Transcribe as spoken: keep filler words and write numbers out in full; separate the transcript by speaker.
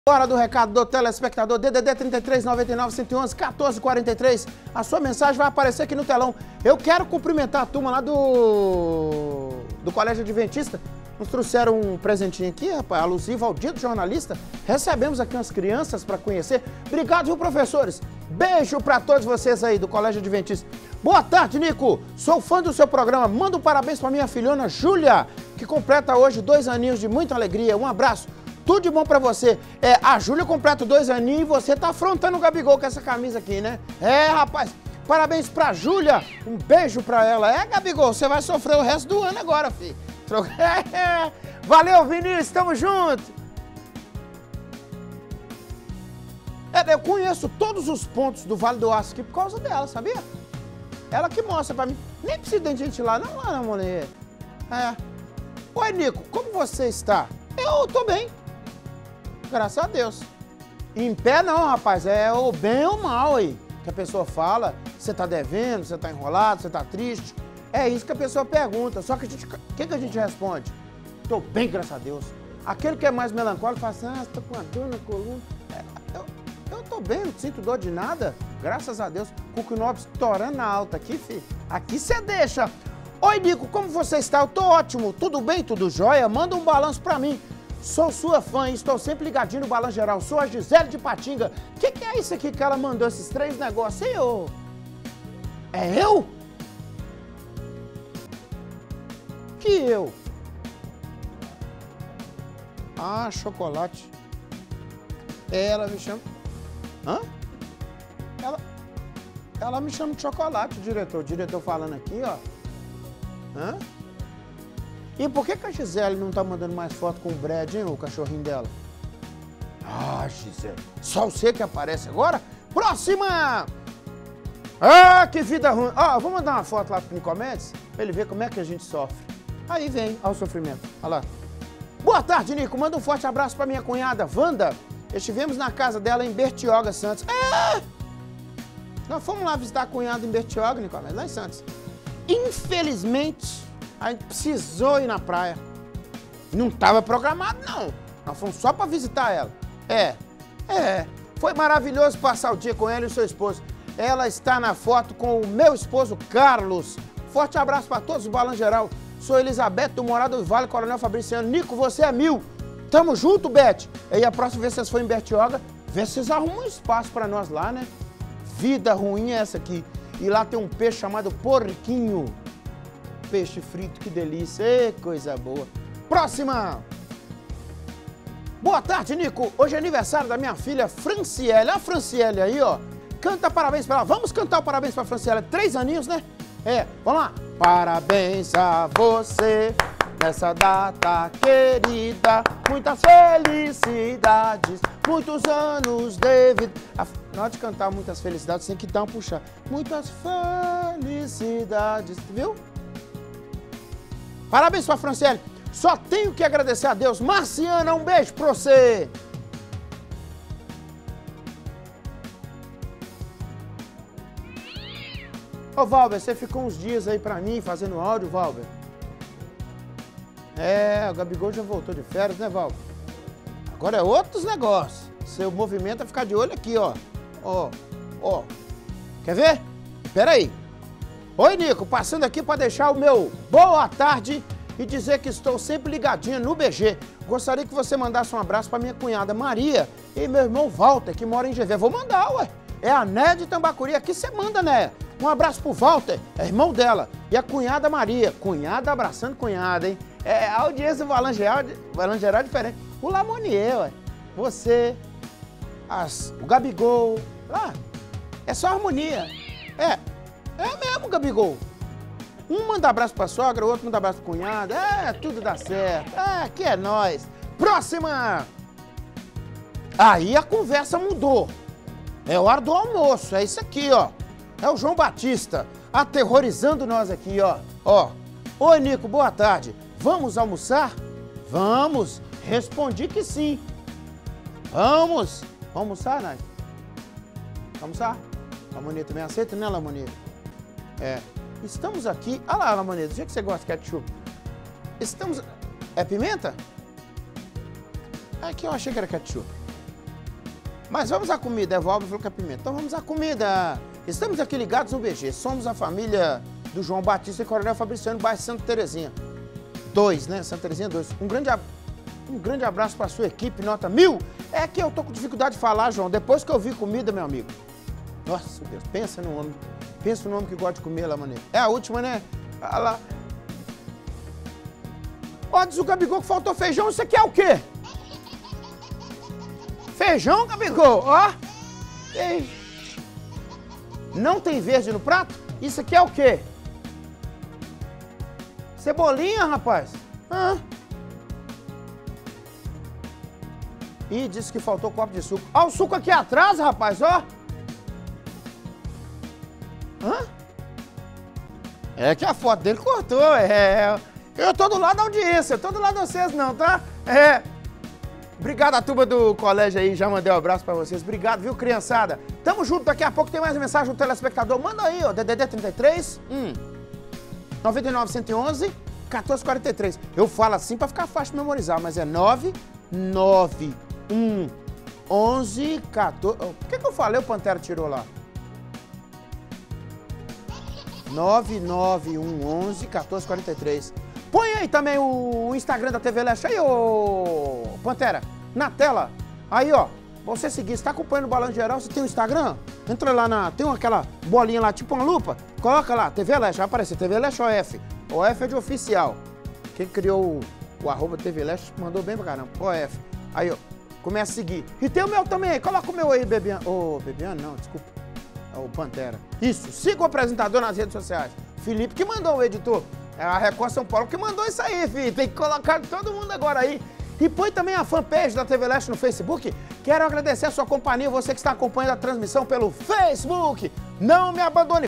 Speaker 1: Hora do recado do telespectador, D D D trinta e três, noventa e nove, cento e onze, quatorze, quarenta e três. A sua mensagem vai aparecer aqui no telão. Eu quero cumprimentar a turma lá do, do Colégio Adventista. Nos trouxeram um presentinho aqui, rapaz, alusivo ao dia do jornalista. Recebemos aqui umas crianças para conhecer. Obrigado, viu, professores? Beijo para todos vocês aí do Colégio Adventista. Boa tarde, Nico. Sou fã do seu programa. Manda um parabéns para minha filhona Júlia, que completa hoje dois aninhos de muita alegria. Um abraço. Tudo de bom pra você. É, a Júlia completa dois aninhos e você tá afrontando o Gabigol com essa camisa aqui, né? É, rapaz, parabéns pra Júlia. Um beijo pra ela. É, Gabigol, você vai sofrer o resto do ano agora, filho. É, valeu, Vinícius, tamo junto. É, eu conheço todos os pontos do Vale do Aço aqui por causa dela, sabia? Ela que mostra pra mim. Nem precisa de gente lá, não, lá, não, mulher. É. Oi, Nico, como você está? Eu tô bem. Graças a Deus. Em pé não, rapaz, é o bem ou mal aí que a pessoa fala. Você tá devendo, você tá enrolado, você tá triste. É isso que a pessoa pergunta. Só que a gente, o que, que a gente responde? Tô bem, graças a Deus. Aquele que é mais melancólico fala assim, ah, você tá com uma dor na coluna. É, eu, eu tô bem, não sinto dor de nada. Graças a Deus. Cuco Nobres estourando na alta aqui, filho. Aqui você deixa. Oi, Nico, como você está? Eu tô ótimo. Tudo bem? Tudo jóia? Manda um balanço pra mim. Sou sua fã e estou sempre ligadinho no Balanço Geral. Sou a Gisele de Patinga. O que, que é isso aqui que ela mandou, esses três negócios aí, ô? É eu? Que eu? Ah, chocolate. Ela me chama... Hã? Ela... Ela me chama de chocolate, o diretor. O diretor falando aqui, ó. Hã? E por que, que a Gisele não tá mandando mais foto com o Brad, hein, o cachorrinho dela? Ah, Gisele, só você que aparece agora? Próxima! Ah, que vida ruim! Ó, vou mandar uma foto lá pro Nicomedes, pra ele ver como é que a gente sofre. Aí vem, ó o sofrimento, olha lá. Boa tarde, Nico, manda um forte abraço pra minha cunhada, Wanda. Estivemos na casa dela em Bertioga, Santos. É! Nós fomos lá visitar a cunhada em Bertioga, Nicomedes, lá em Santos. Infelizmente... a gente precisou ir na praia. Não estava programado, não. Nós fomos só para visitar ela. É, é. Foi maravilhoso passar o dia com ela e o seu esposo. Ela está na foto com o meu esposo, Carlos. Forte abraço para todos do Balanço Geral. Sou Elizabeth, do Morado do Vale, Coronel Fabriciano. Nico, você é mil. Tamo junto, Beth. E a próxima vez que vocês forem em Bertioga, vê se vocês arrumam um espaço para nós lá, né? Vida ruim é essa aqui. E lá tem um peixe chamado porquinho. Peixe frito, que delícia, Ê, coisa boa. Próxima! Boa tarde, Nico. Hoje é aniversário da minha filha Franciele. Olha a Franciele aí, ó. Canta parabéns pra ela. Vamos cantar o parabéns pra Franciele. Três aninhos, né? É, vamos lá. Parabéns a você nessa data querida. Muitas felicidades, muitos anos de vida. Na hora de cantar muitas felicidades, tem que dar um puxar. Muitas felicidades, viu? Parabéns pra Franciele. Só tenho que agradecer a Deus. Marciana, um beijo pra você. Ô, Valber, você ficou uns dias aí pra mim fazendo áudio, Valber? É, o Gabigol já voltou de férias, né, Valber? Agora é outros negócios. Seu movimento é ficar de olho aqui, ó. Ó, ó. Quer ver? Espera aí. Oi, Nico, passando aqui para deixar o meu boa tarde e dizer que estou sempre ligadinho no B G. Gostaria que você mandasse um abraço para minha cunhada Maria e meu irmão Walter, que mora em G V. Vou mandar, ué. É a Né de Tambacuri. Aqui você manda, Né? Um abraço pro Walter, é irmão dela. E a cunhada Maria. Cunhada abraçando cunhada, hein? É, a audiência do Balanço Geral, Balanço Geral é diferente. O Lamonier, ué. Você, as, o Gabigol. Ah, é só harmonia. É. É mesmo, Gabigol. Um manda abraço pra sogra, o outro manda abraço pro cunhado. É, tudo dá certo. É, aqui é nós. Próxima! Aí a conversa mudou. É hora do almoço, é isso aqui, ó. É o João Batista, aterrorizando nós aqui, ó. Ó. Oi, Nico, boa tarde. Vamos almoçar? Vamos. Respondi que sim. Vamos. Vamos almoçar, Nath? Vamos almoçar? Lamonia também aceita, né, Lamonia? É. Estamos aqui... Olha lá, Lamonia, do jeito que você gosta de ketchup. Estamos... É pimenta? Aqui eu achei que era ketchup. Mas vamos à comida, Evaldo falou que é pimenta. Então vamos à comida. Estamos aqui ligados no B G. Somos a família do João Batista e Coronel Fabriciano, bairro Santa Terezinha. Dois, né? Santa Terezinha, dois. Um grande, um grande abraço para a sua equipe, nota mil. É que eu tô com dificuldade de falar, João. Depois que eu vi comida, meu amigo. Nossa, Deus, pensa no homem. Pensa no homem que gosta de comer lá, maneiro. É a última, né? Olha lá. Ó, diz o Gabigol que faltou feijão. Isso aqui é o quê? Feijão, Gabigol, ó. Ei. Não tem verde no prato? Isso aqui é o quê? Cebolinha, rapaz. Ah. Ih, disse que faltou copo de suco. Ó, o suco aqui atrás, rapaz, ó. Hã? É que a foto dele cortou, é. Eu tô do lado da audiência, eu tô do lado de vocês não, tá? É. Obrigado a turma do colégio aí, já mandei um abraço pra vocês. Obrigado, viu, criançada? Tamo junto, daqui a pouco tem mais mensagem do telespectador. Manda aí, ó, D D D trinta e três, hum, nove nove um um, um quatro quatro três. Eu falo assim pra ficar fácil de memorizar, mas é nove nove um um quatorze... Por que que eu falei o Pantera tirou lá? nove nove um um quatorze quarenta e três. Põe aí também o Instagram da T V Leste aí, ô Pantera, na tela. Aí, ó, você seguir, você tá acompanhando o Balanço Geral, você tem o Instagram? Entra lá na, tem aquela bolinha lá, tipo uma lupa, coloca lá, T V Leste, vai aparecer, T V Leste O F. O F é de oficial. Quem criou o, o arroba T V Leste mandou bem pra caramba, O F. Aí, ó, começa a seguir. E tem o meu também, coloca o meu aí, Bebiano. Ô, oh, Bebiano não, desculpa. É o Pantera. Isso, siga o apresentador nas redes sociais. Felipe que mandou o editor. É a Record São Paulo que mandou isso aí, filho. Tem que colocar todo mundo agora aí. E põe também a fanpage da T V Leste no Facebook. Quero agradecer a sua companhia, você que está acompanhando a transmissão pelo Facebook. Não me abandone.